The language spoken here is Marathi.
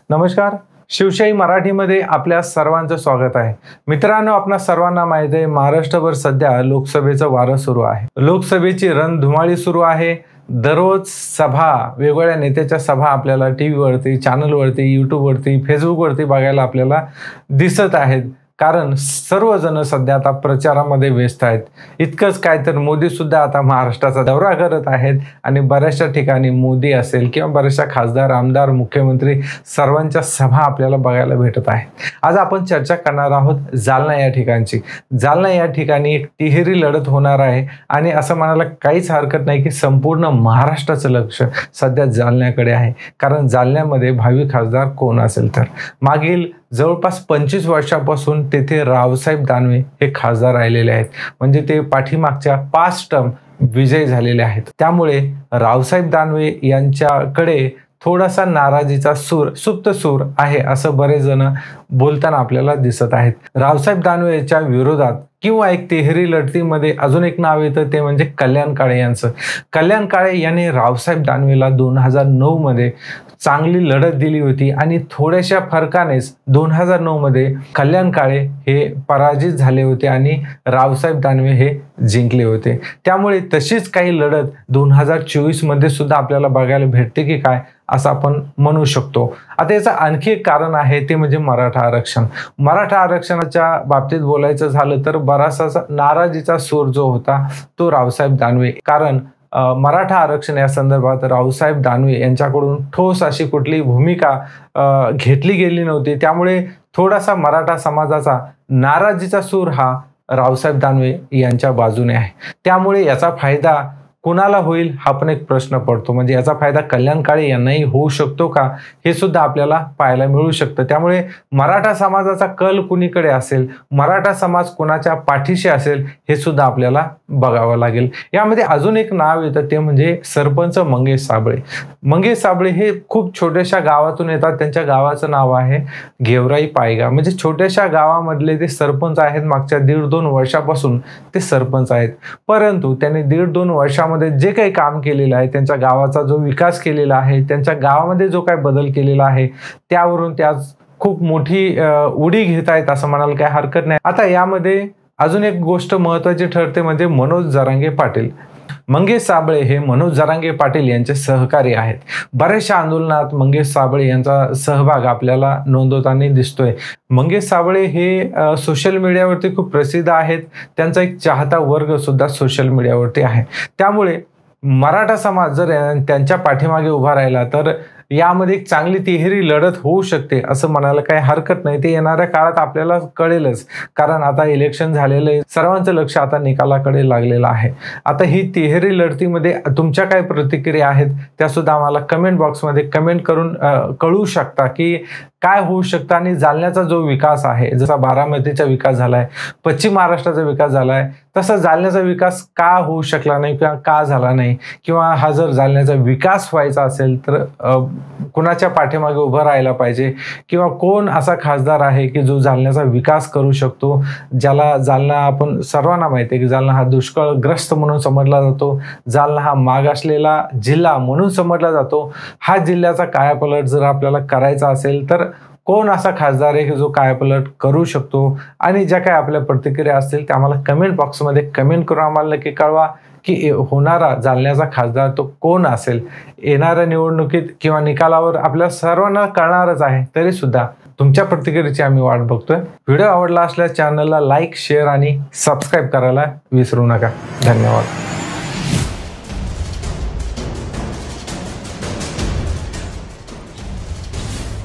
नमस्कार, शिवशाही मराठीमध्ये आपल्या सर्वांचं स्वागत आहे। मित्रांनो, आपणा सर्वांना माहित आहे महाराष्ट्रभर सध्या लोकसभेचं वारं सुरू आहे। लोकसभेची रणधुमाळी सुरू आहे। दररोज सभा, वेगवेगळ्या नेत्याच्या सभा आपल्याला टीव्हीवरती, चॅनलवरती, यूट्यूबवरती, फेसबुकवरती बघायला आपल्याला दिसत आहेत। कारण सर्वजण सध्या आता प्रचारामध्ये व्यस्त आहेत। इतकंच काय तर मोदी सुद्धा आता महाराष्ट्राचा दौरा करत आहेत आणि बऱ्याचशा ठिकाणी मोदी असेल किंवा बऱ्याचशा खासदार, आमदार, मुख्यमंत्री सर्वांच्या सभा आपल्याला बघायला भेटत आहेत। आज आपण चर्चा करणार आहोत जालना या ठिकाणची। जालना या ठिकाणी एक तिहेरी लढत होणार आहे आणि असं म्हणायला काहीच हरकत नाही की संपूर्ण महाराष्ट्राचं लक्ष सध्या जालन्याकडे आहे। कारण जालन्यामध्ये भावी खासदार कोण असेल तर मागील जवळपास 25 वर्षापासून तेथे रावसाहेब दानवे हे खासदार राहिलेले आहेत। म्हणजे ते पाठीमागच्या 5 टर्म विजयी झालेले आहेत। त्यामुळे रावसाहेब दानवे यांच्याकडे थोडासा नाराजीचा सूर, सुप्त सूर आहे असं बरेच जण बोलताना आपल्याला दिसत आहेत। रावसाहेब दानवेच्या विरोधात किंवा एक तिहेरी लढतीमध्ये अजून एक नाव येतं, ते म्हणजे कल्याण काळे यांचं। कल्याण काळे यांनी रावसाहेब दानवेला 2009 मध्ये चांगली लढत दिली होती आणि थोड्याशा फरकानेच 2009 मध्ये कल्याण काळे हे पराजित झाले होते आणि रावसाहेब दानवे हे जिंकले होते। त्यामुळे तशीच काही लढत 2024 मध्ये सुद्धा आपल्याला बघायला भेटते की काय असं आपण म्हणू शकतो। आता याचं आणखी एक कारण आहे, ते म्हणजे मराठा आरक्षण। मराठा आरक्षणाच्या बाबतीत बोलायचं झालं तर बराचसा नाराजीचा सूर जो होता तो रावसाहेब दानवे, कारण मराठा आरक्षण या संदर्भात रावसाहेब दानवे यांच्याकडून ठोस अशी कुठली भूमिका घेतली गेली नव्हती। त्यामुळे थोडासा मराठा समाजाचा नाराजीचा सूर हा रावसाहेब दानवे यांच्या बाजूने आहे। त्यामुळे याचा फायदा कुणाला होईल हा पण एक प्रश्न पडतो। म्हणजे याचा फायदा कल्याण काळे यांनाही होऊ शकतो का, हे सुद्धा आपल्याला पाहायला मिळू शकतं। त्यामुळे मराठा समाजाचा कल कुणीकडे असेल, मराठा समाज कोणाच्या पाठीशी असेल हे सुद्धा आपल्याला बघावं लागेल। यामध्ये अजून एक नाव येतं, ते म्हणजे सरपंच मंगेश साबळे। मंगेश साबळे हे खूप छोट्याशा गावातून येतात। त्यांच्या गावाचं नाव आहे गेवराई पायगाव। म्हणजे छोट्याशा गावामधले ते सरपंच आहेत। मागच्या 1.5-2 वर्षापासून ते सरपंच आहेत। परंतु त्यांनी 1.5-2 वर्षामध्ये जे काही काम केलेलं आहे, त्यांच्या गावाचा जो विकास केलेला आहे, त्यांच्या गावामध्ये जो काही बदल केलेला आहे, त्यावरून ते आज खूप मोठी उडी घेत आहेत असं म्हणायला काही हरकत नाही। आता यामध्ये अजून एक गोष्ट महत्त्वाची ठरते, म्हणजे मनोज जरांगे पाटील। मंगेश साबळे हे मनोज जरांगे पाटील यांचे सहकारी आहेत। बऱ्याचशा आंदोलनात मंगेश साबळे यांचा सहभाग आपल्याला नोंदवताना दिसतोय। मंगेश साबळे हे सोशल मीडियावरती खूप प्रसिद्ध आहेत। त्यांचा एक चाहता वर्ग सुद्धा सोशल मीडियावरती आहे। त्यामुळे मराठा समाज जर त्यांच्या पाठीमागे उभा राहिला तर यामध्ये एक चांगली तिहेरी लढत होऊ शकते असं म्हणायला काही हरकत नाही। ते येणाऱ्या काळात आपल्याला कळेलच, कारण आता इलेक्शन झालेलं आहे, सर्वांचं लक्ष आता निकालाकडे लागलेलं आहे। आता ही तिहेरी लढतीमध्ये तुमच्या काय प्रतिक्रिया आहेत त्या सुद्धा आम्हाला कमेंट बॉक्समध्ये कमेंट करून कळवू शकता की काय होऊ शकतं। आणि जालन्याचा जो विकास आहे, जसा बारामतीचा विकास झालाय, पश्चिम महाराष्ट्राचा विकास झालाय, तसा जालन्याचा विकास का होऊ शकला नाही किंवा का झाला नाही, किंवा हा जर जालन्याचा विकास व्हायचा असेल तर कुणाच्या पाठीमागे उभं राहायला पाहिजे, किंवा कोण असा खासदार आहे की जो जालन्याचा विकास करू शकतो, ज्याला जालना, आपण सर्वांना माहिती आहे की जालना हा दुष्काळग्रस्त म्हणून समजला जातो, जालना हा मागासलेला जिल्हा म्हणून समजला जातो। हा जिल्ह्याचा कायापालट जर आपल्याला करायचा असेल तर कोण असा खासदार आहे की जो कायापालट करू शकतो, आणि ज्या काही आपल्या प्रतिक्रिया असतील त्या आम्हाला कमेंट बॉक्समध्ये कमेंट करून आम्हाला नक्की कळवा की होणारा जालन्याचा खासदार तो कोण असेल। येणाऱ्या निवडणुकीत किंवा निकालावर आपल्या सर्वांना कळणारच आहे, तरी सुद्धा तुमच्या प्रतिक्रियेची आम्ही वाट बघतोय। व्हिडिओ आवडला असल्यास चॅनलला लाईक, शेअर आणि सबस्क्राईब करायला विसरू नका। धन्यवाद।